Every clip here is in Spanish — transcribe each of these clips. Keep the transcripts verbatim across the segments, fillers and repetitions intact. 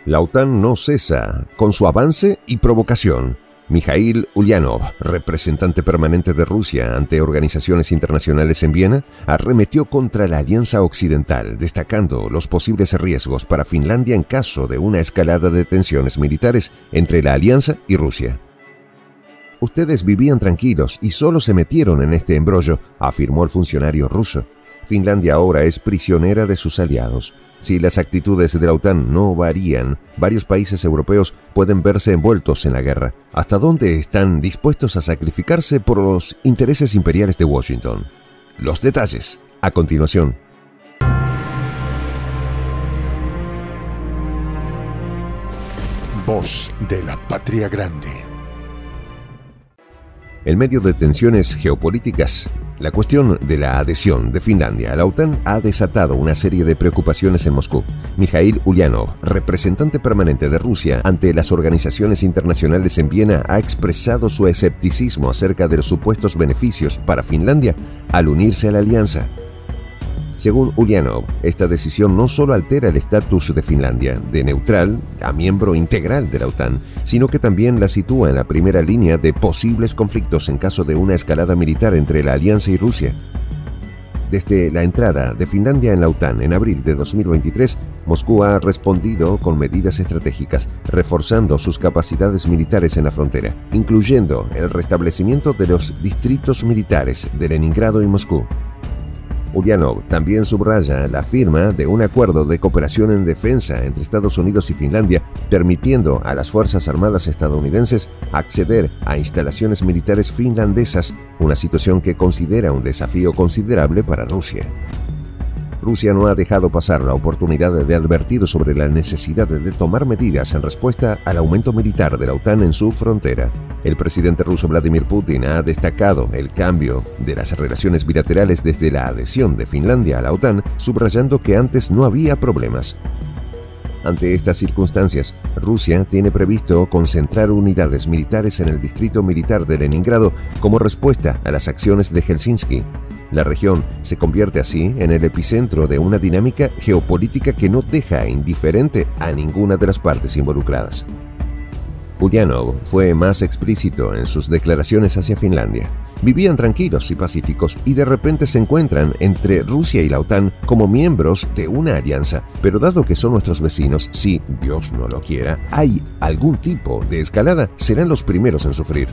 La OTAN no cesa con su avance y provocación. Mikhail Ulyanov, representante permanente de Rusia ante organizaciones internacionales en Viena, arremetió contra la Alianza Occidental, destacando los posibles riesgos para Finlandia en caso de una escalada de tensiones militares entre la Alianza y Rusia. Ustedes vivían tranquilos y solo se metieron en este embrollo, afirmó el funcionario ruso. Finlandia ahora es prisionera de sus aliados. Si las actitudes de la OTAN no varían, varios países europeos pueden verse envueltos en la guerra. ¿Hasta dónde están dispuestos a sacrificarse por los intereses imperiales de Washington? Los detalles, a continuación. Voz de la Patria Grande. En medio de tensiones geopolíticas, la cuestión de la adhesión de Finlandia a la OTAN ha desatado una serie de preocupaciones en Moscú. Mikhail Ulyanov, representante permanente de Rusia ante las organizaciones internacionales en Viena, ha expresado su escepticismo acerca de los supuestos beneficios para Finlandia al unirse a la alianza. Según Ulyanov, esta decisión no solo altera el estatus de Finlandia, de neutral a miembro integral de la OTAN, sino que también la sitúa en la primera línea de posibles conflictos en caso de una escalada militar entre la alianza y Rusia. Desde la entrada de Finlandia en la OTAN en abril de dos mil veintitrés, Moscú ha respondido con medidas estratégicas, reforzando sus capacidades militares en la frontera, incluyendo el restablecimiento de los distritos militares de Leningrado y Moscú. Ulyanov también subraya la firma de un acuerdo de cooperación en defensa entre Estados Unidos y Finlandia, permitiendo a las Fuerzas Armadas estadounidenses acceder a instalaciones militares finlandesas, una situación que considera un desafío considerable para Rusia. Rusia no ha dejado pasar la oportunidad de advertir sobre la necesidad de tomar medidas en respuesta al aumento militar de la OTAN en su frontera. El presidente ruso Vladimir Putin ha destacado el cambio de las relaciones bilaterales desde la adhesión de Finlandia a la OTAN, subrayando que antes no había problemas. Ante estas circunstancias, Rusia tiene previsto concentrar unidades militares en el distrito militar de Leningrado como respuesta a las acciones de Helsinki. La región se convierte así en el epicentro de una dinámica geopolítica que no deja indiferente a ninguna de las partes involucradas. Ulyanov fue más explícito en sus declaraciones hacia Finlandia. Vivían tranquilos y pacíficos y de repente se encuentran entre Rusia y la OTAN como miembros de una alianza. Pero dado que son nuestros vecinos, si, Dios no lo quiera, hay algún tipo de escalada, serán los primeros en sufrir.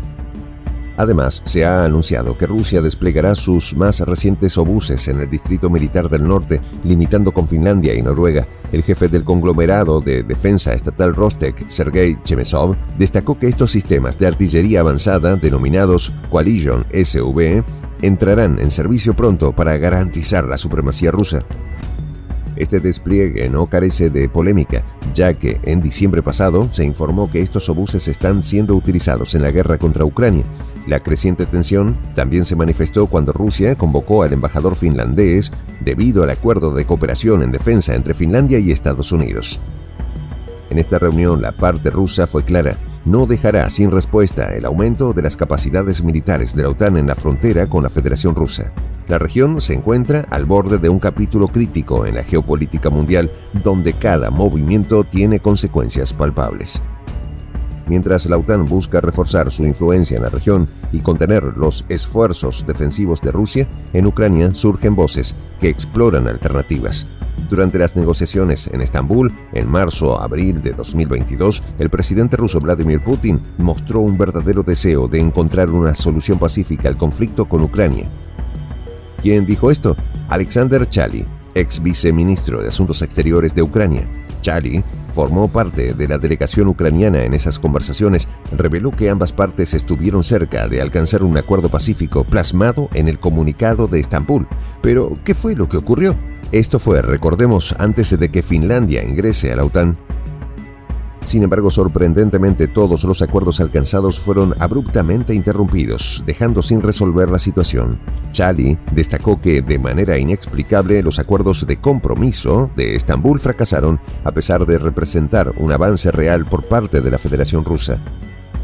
Además, se ha anunciado que Rusia desplegará sus más recientes obuses en el Distrito Militar del Norte, limitando con Finlandia y Noruega. El jefe del conglomerado de defensa estatal Rostec, Sergei Chemezov, destacó que estos sistemas de artillería avanzada, denominados Coalition S V E, entrarán en servicio pronto para garantizar la supremacía rusa. Este despliegue no carece de polémica, ya que en diciembre pasado se informó que estos obuses están siendo utilizados en la guerra contra Ucrania. La creciente tensión también se manifestó cuando Rusia convocó al embajador finlandés debido al acuerdo de cooperación en defensa entre Finlandia y Estados Unidos. En esta reunión, la parte rusa fue clara: no dejará sin respuesta el aumento de las capacidades militares de la OTAN en la frontera con la Federación Rusa. La región se encuentra al borde de un capítulo crítico en la geopolítica mundial, donde cada movimiento tiene consecuencias palpables. Mientras la OTAN busca reforzar su influencia en la región y contener los esfuerzos defensivos de Rusia, en Ucrania surgen voces que exploran alternativas. Durante las negociaciones en Estambul, en marzo-abril de dos mil veintidós, el presidente ruso Vladimir Putin mostró un verdadero deseo de encontrar una solución pacífica al conflicto con Ucrania. ¿Quién dijo esto? Alexander Chaly, ex viceministro de Asuntos Exteriores de Ucrania. Chaly formó parte de la delegación ucraniana en esas conversaciones, reveló que ambas partes estuvieron cerca de alcanzar un acuerdo pacífico plasmado en el comunicado de Estambul. Pero, ¿qué fue lo que ocurrió? Esto fue, recordemos, antes de que Finlandia ingrese a la OTAN. Sin embargo, sorprendentemente, todos los acuerdos alcanzados fueron abruptamente interrumpidos, dejando sin resolver la situación. Chaly destacó que, de manera inexplicable, los acuerdos de compromiso de Estambul fracasaron, a pesar de representar un avance real por parte de la Federación Rusa.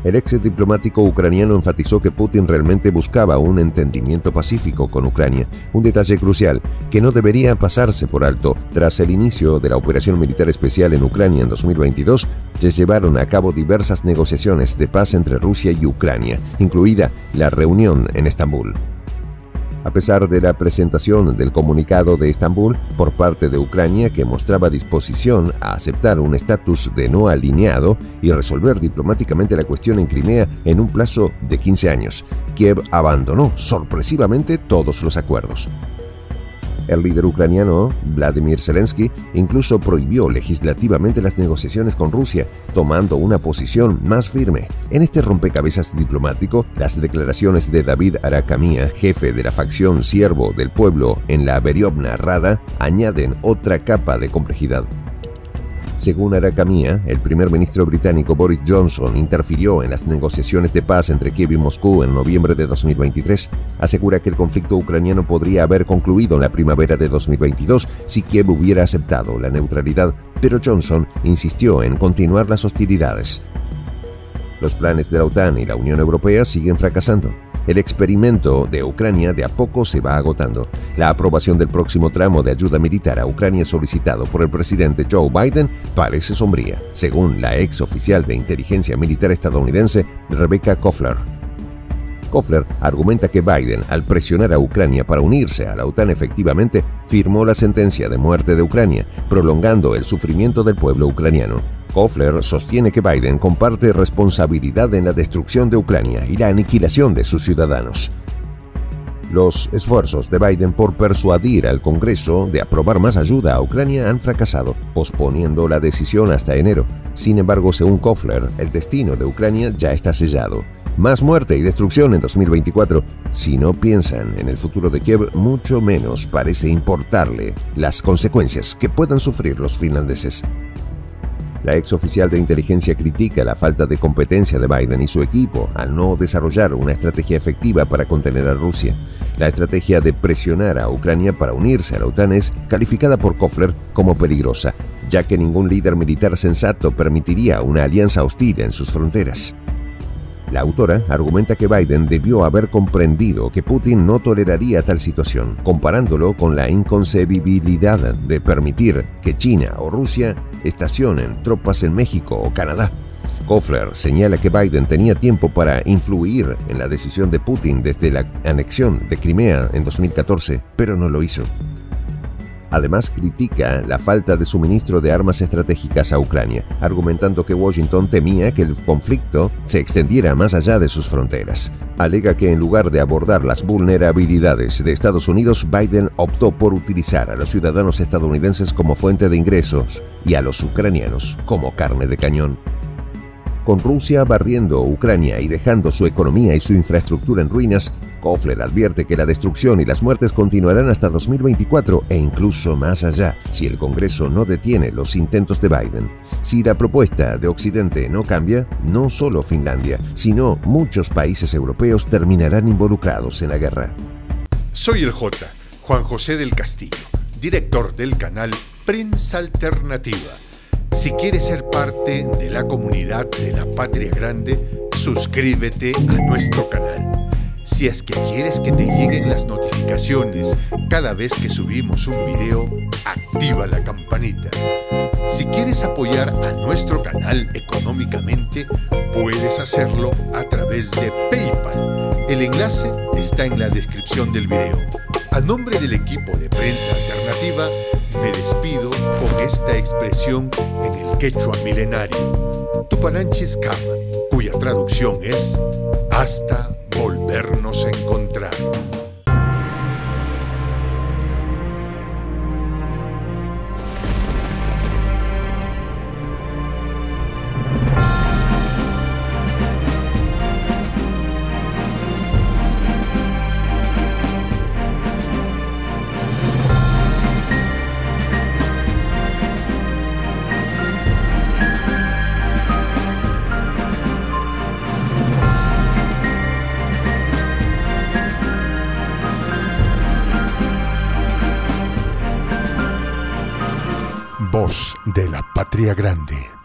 El ex diplomático ucraniano enfatizó que Putin realmente buscaba un entendimiento pacífico con Ucrania, un detalle crucial que no debería pasarse por alto. Tras el inicio de la operación militar especial en Ucrania en dos mil veintidós, se llevaron a cabo diversas negociaciones de paz entre Rusia y Ucrania, incluida la reunión en Estambul. A pesar de la presentación del comunicado de Estambul por parte de Ucrania, que mostraba disposición a aceptar un estatus de no alineado y resolver diplomáticamente la cuestión en Crimea en un plazo de quince años, Kiev abandonó sorpresivamente todos los acuerdos. El líder ucraniano, Vladimir Zelensky, incluso prohibió legislativamente las negociaciones con Rusia, tomando una posición más firme. En este rompecabezas diplomático, las declaraciones de David Arakhamia, jefe de la facción Siervo del Pueblo en la Veriovna Rada, añaden otra capa de complejidad. Según Arakhamia, el primer ministro británico Boris Johnson interfirió en las negociaciones de paz entre Kiev y Moscú en noviembre de dos mil veintitrés. Asegura que el conflicto ucraniano podría haber concluido en la primavera de dos mil veintidós si Kiev hubiera aceptado la neutralidad, pero Johnson insistió en continuar las hostilidades. Los planes de la OTAN y la Unión Europea siguen fracasando. El experimento de Ucrania de a poco se va agotando. La aprobación del próximo tramo de ayuda militar a Ucrania solicitado por el presidente Joe Biden parece sombría, según la ex oficial de inteligencia militar estadounidense Rebecca Koffler. Koffler argumenta que Biden, al presionar a Ucrania para unirse a la OTAN, efectivamente firmó la sentencia de muerte de Ucrania, prolongando el sufrimiento del pueblo ucraniano. Koffler sostiene que Biden comparte responsabilidad en la destrucción de Ucrania y la aniquilación de sus ciudadanos. Los esfuerzos de Biden por persuadir al Congreso de aprobar más ayuda a Ucrania han fracasado, posponiendo la decisión hasta enero. Sin embargo, según Koffler, el destino de Ucrania ya está sellado. Más muerte y destrucción en dos mil veinticuatro. Si no piensan en el futuro de Kiev, mucho menos parece importarle las consecuencias que puedan sufrir los finlandeses. La ex oficial de inteligencia critica la falta de competencia de Biden y su equipo al no desarrollar una estrategia efectiva para contener a Rusia. La estrategia de presionar a Ucrania para unirse a la OTAN es calificada por Koffler como peligrosa, ya que ningún líder militar sensato permitiría una alianza hostil en sus fronteras. La autora argumenta que Biden debió haber comprendido que Putin no toleraría tal situación, comparándolo con la inconcebibilidad de permitir que China o Rusia estacionen tropas en México o Canadá. Koffler señala que Biden tenía tiempo para influir en la decisión de Putin desde la anexión de Crimea en dos mil catorce, pero no lo hizo. Además, critica la falta de suministro de armas estratégicas a Ucrania, argumentando que Washington temía que el conflicto se extendiera más allá de sus fronteras. Alega que en lugar de abordar las vulnerabilidades de Estados Unidos, Biden optó por utilizar a los ciudadanos estadounidenses como fuente de ingresos y a los ucranianos como carne de cañón. Con Rusia barriendo Ucrania y dejando su economía y su infraestructura en ruinas, Koffler advierte que la destrucción y las muertes continuarán hasta dos mil veinticuatro e incluso más allá, si el Congreso no detiene los intentos de Biden. Si la propuesta de Occidente no cambia, no solo Finlandia, sino muchos países europeos terminarán involucrados en la guerra. Soy el J, Juan José del Castillo, director del canal Prensa Alternativa. Si quieres ser parte de la comunidad de la Patria Grande, suscríbete a nuestro canal. Si es que quieres que te lleguen las notificaciones cada vez que subimos un video, activa la campanita. Si quieres apoyar a nuestro canal económicamente, puedes hacerlo a través de PayPal. El enlace está en la descripción del video. A nombre del equipo de Prensa Alternativa, me despido con esta expresión en el quechua milenario, Tupananchis Kama, cuya traducción es hasta volvernos a encontrar. Voz de la Patria Grande.